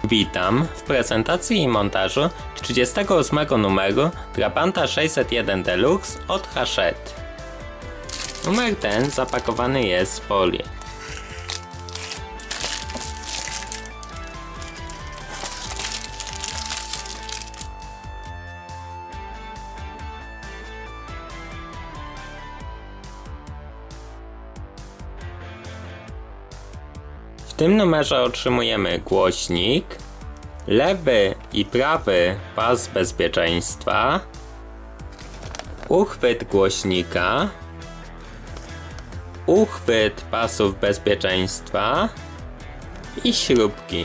Witam w prezentacji i montażu 38 numeru Trabanta 601 Deluxe od Hachette. Numer ten zapakowany jest w folię. W tym numerze otrzymujemy głośnik, lewy i prawy pas bezpieczeństwa, uchwyt głośnika, uchwyt pasów bezpieczeństwa i śrubki.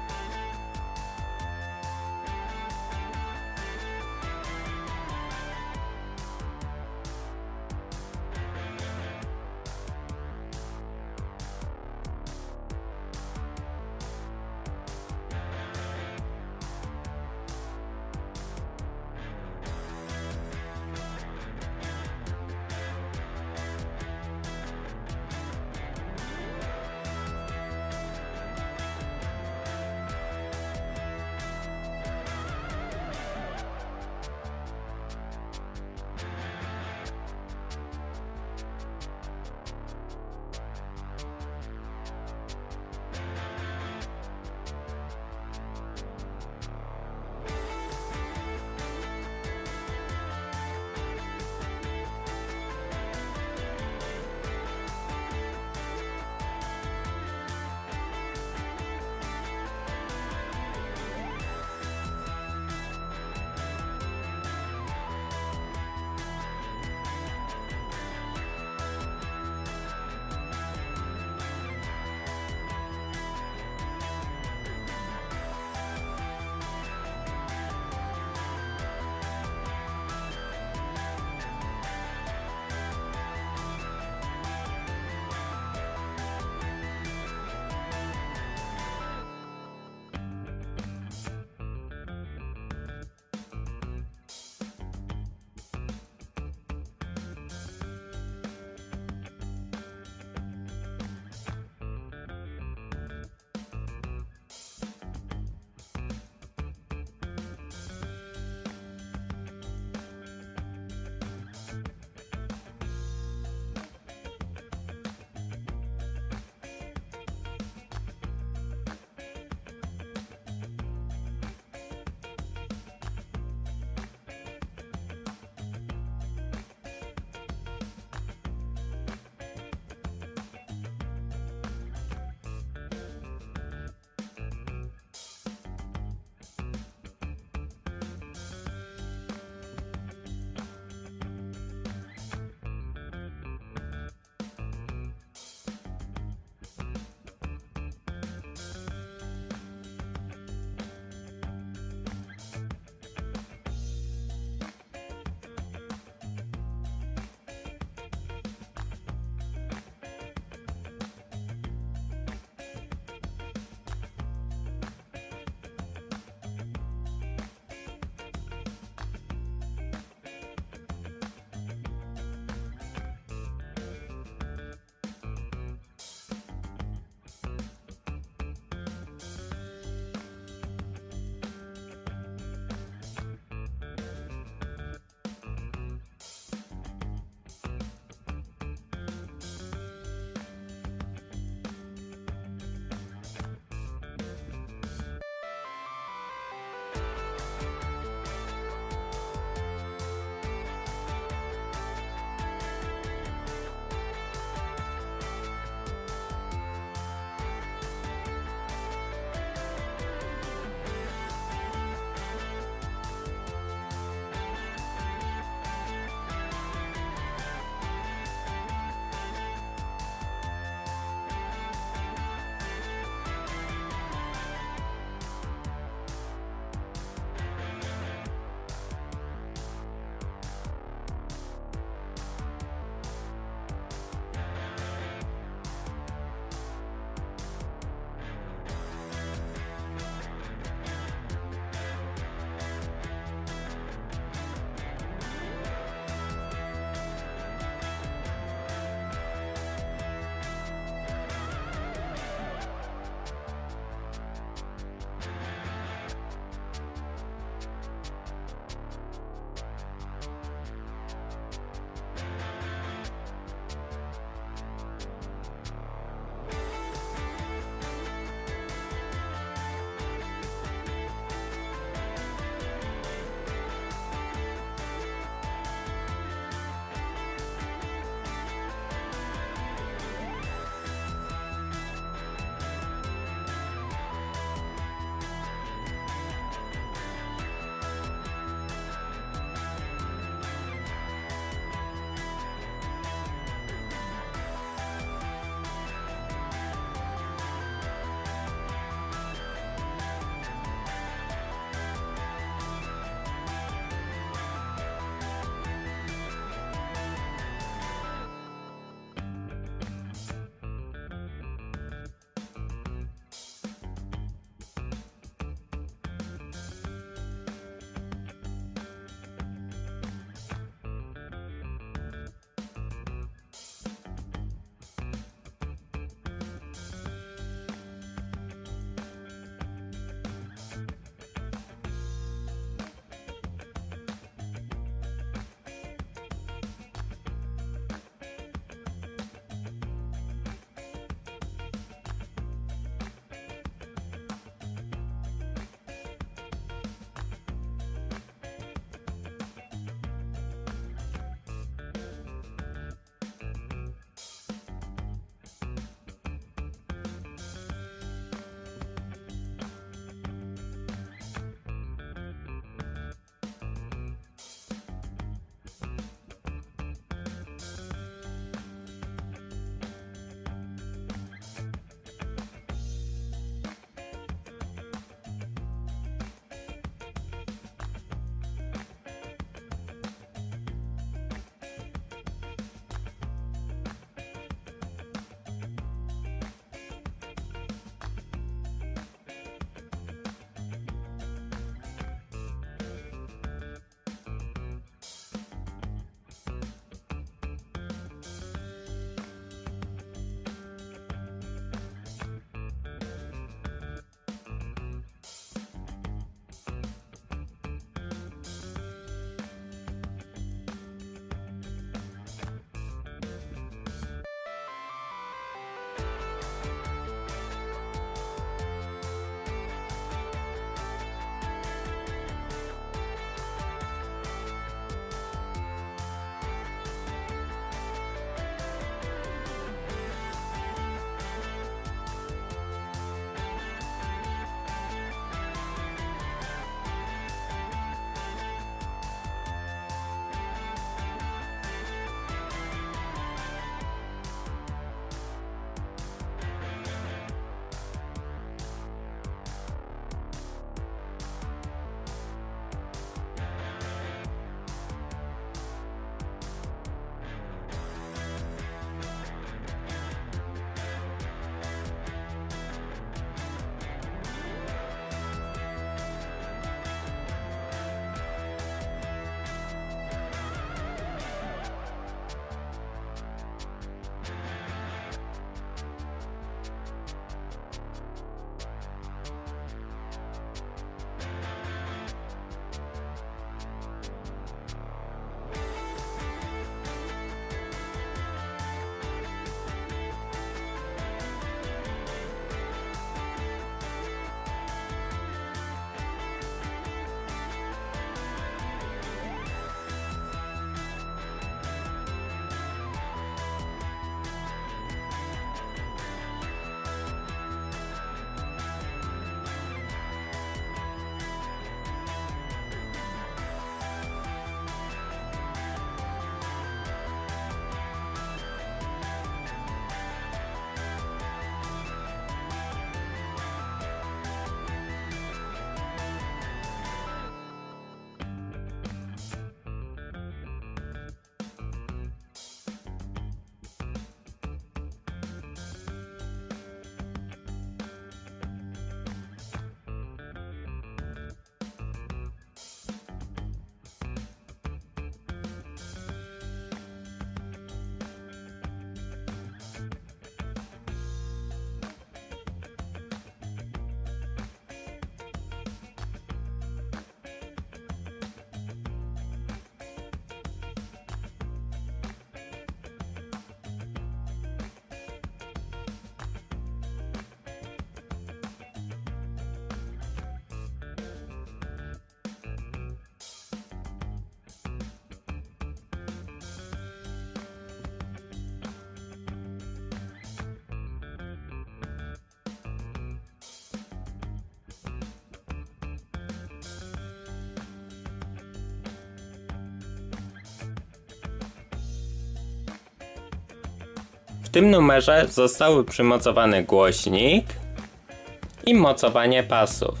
W tym numerze zostały przymocowany głośnik i mocowanie pasów.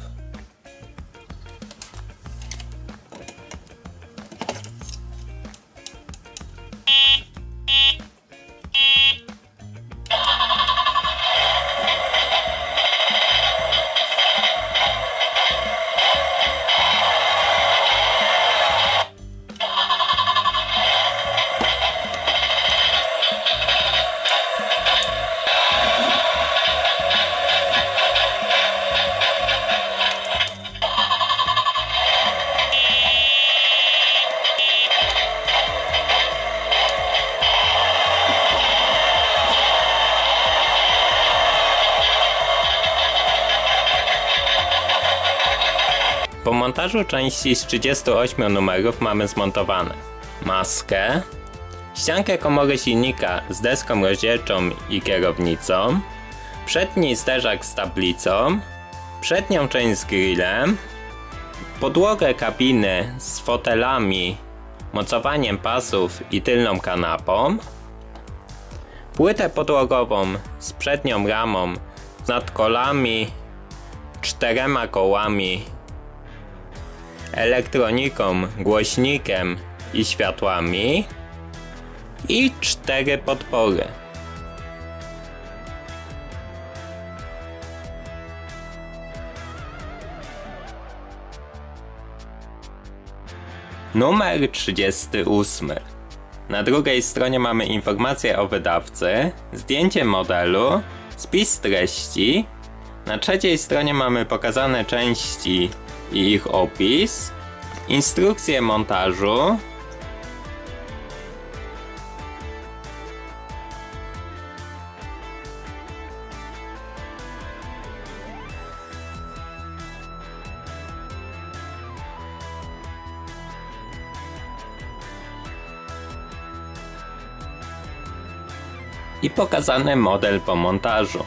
Po montażu części z 38 numerów mamy zmontowane maskę, ściankę komory silnika z deską rozdzielczą i kierownicą, przedni zderzak z tablicą, przednią część z grillem, podłogę kabiny z fotelami, mocowaniem pasów i tylną kanapą, płytę podłogową z przednią ramą, nad kolami, 4 kołami, elektroniką, głośnikiem i światłami i 4 podpory. Numer 38. Na drugiej stronie mamy informację o wydawcy, zdjęcie modelu, spis treści. Na trzeciej stronie mamy pokazane części i ich opis, instrukcję montażu, i pokazany model po montażu.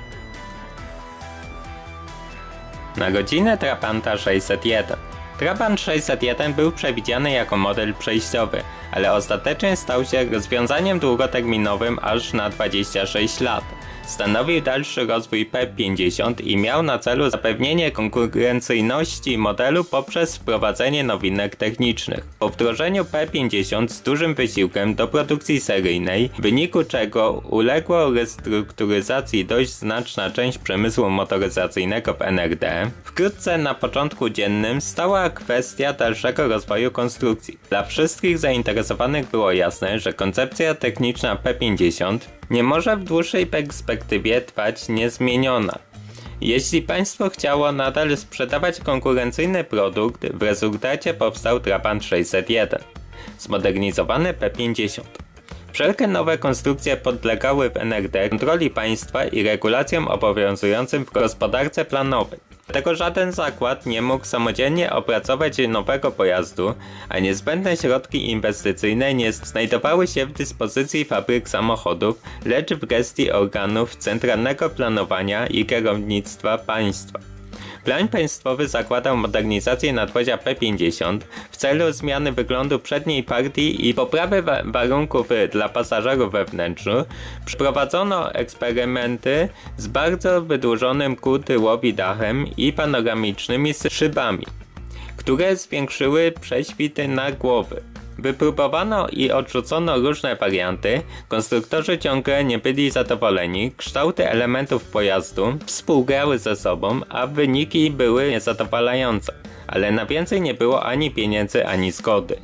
Na godzinę Trabanta 601. Trabant 601 był przewidziany jako model przejściowy, ale ostatecznie stał się rozwiązaniem długoterminowym aż na 26 lat. Stanowił dalszy rozwój P50 i miał na celu zapewnienie konkurencyjności modelu poprzez wprowadzenie nowinek technicznych. Po wdrożeniu P50 z dużym wysiłkiem do produkcji seryjnej, w wyniku czego uległo restrukturyzacji dość znaczna część przemysłu motoryzacyjnego w NRD, wkrótce na porządku dziennym stała kwestia dalszego rozwoju konstrukcji. Dla wszystkich zainteresowanych było jasne, że koncepcja techniczna P50 nie może w dłuższej perspektywie trwać niezmieniona. Jeśli państwo chciało nadal sprzedawać konkurencyjny produkt, w rezultacie powstał Trabant 601, zmodernizowany P50. Wszelkie nowe konstrukcje podlegały w NRD kontroli państwa i regulacjom obowiązującym w gospodarce planowej. Dlatego żaden zakład nie mógł samodzielnie opracować nowego pojazdu, a niezbędne środki inwestycyjne nie znajdowały się w dyspozycji fabryk samochodów, lecz w gestii organów centralnego planowania i kierownictwa państwa. Plan państwowy zakładał modernizację nadwozia P50 w celu zmiany wyglądu przedniej partii i poprawy warunków dla pasażerów we wnętrzu. Przeprowadzono eksperymenty z bardzo wydłużonym ku tyłowi dachem i panoramicznymi szybami, które zwiększyły prześwity na głowy. Wypróbowano i odrzucono różne warianty, konstruktorzy ciągle nie byli zadowoleni, kształty elementów pojazdu współgrały ze sobą, a wyniki były niezadowalające, ale na więcej nie było ani pieniędzy, ani zgody.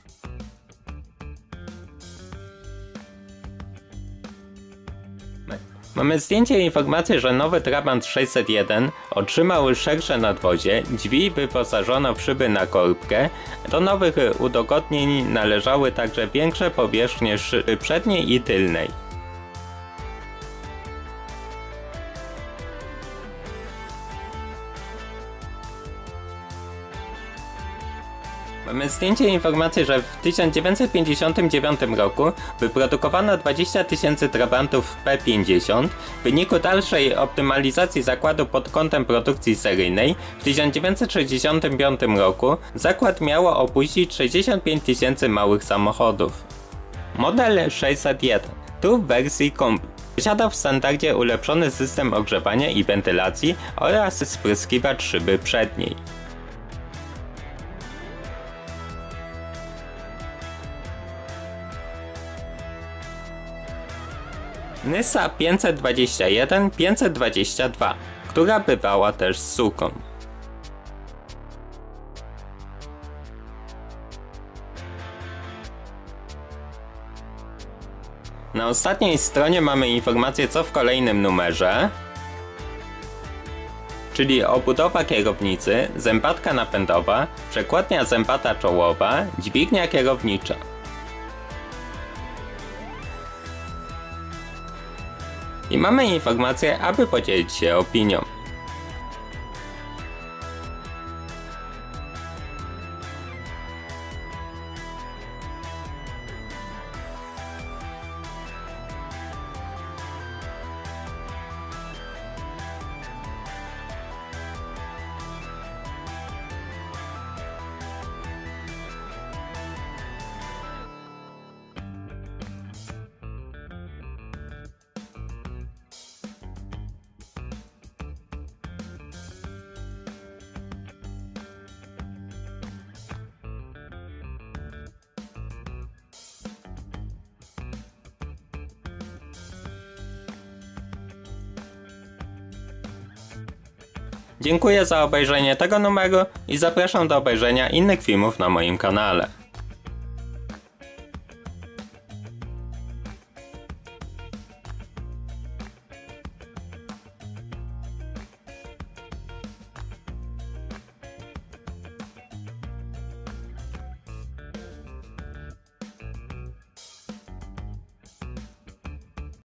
Mamy zdjęcie i informację, że nowy Trabant 601 otrzymał szersze nadwozie, drzwi wyposażono w szyby na korbkę, do nowych udogodnień należały także większe powierzchnie szyby przedniej i tylnej. Mamy zdjęcie i informację, że w 1959 roku wyprodukowano 20 000 Trabantów P50. W wyniku dalszej optymalizacji zakładu pod kątem produkcji seryjnej w 1965 roku zakład miało opuścić 65 000 małych samochodów. Model 601. tu w wersji Combi. Posiada w standardzie ulepszony system ogrzewania i wentylacji oraz spryskiwacz szyby przedniej. Nyssa 521-522, która bywała też z suką. Na ostatniej stronie mamy informację, co w kolejnym numerze, czyli obudowa kierownicy, zębatka napędowa, przekładnia zębata czołowa, dźwignia kierownicza. I mamy informację, aby podzielić się opinią. Dziękuję za obejrzenie tego numeru i zapraszam do obejrzenia innych filmów na moim kanale.